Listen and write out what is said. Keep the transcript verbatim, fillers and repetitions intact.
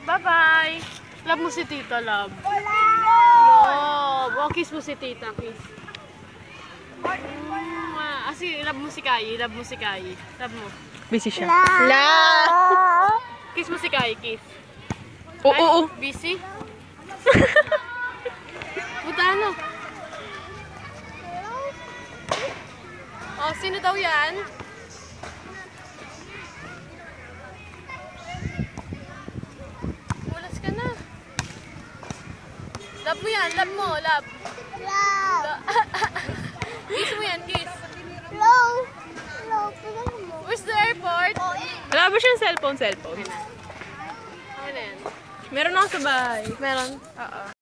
Bye-bye. Love mo si tita, love. Love. O, kiss mo si tita, kiss. Mm, ah, si, love mo si Kai, love mo si Kai. Love mo. Busy siya. La! Kiss mo si Kai, kiss. Oo, oo. Busy? Buta ano? Oh, sino daw yan? Mulas ka na. Love mo yan, love mo, love. Love. Kiss mo yan, kiss. Hello. Hello. Where's the airport? Wala ba siyang cellphone, cellphone? Ano yan? Meron ako sa bahay. Meron? Oo.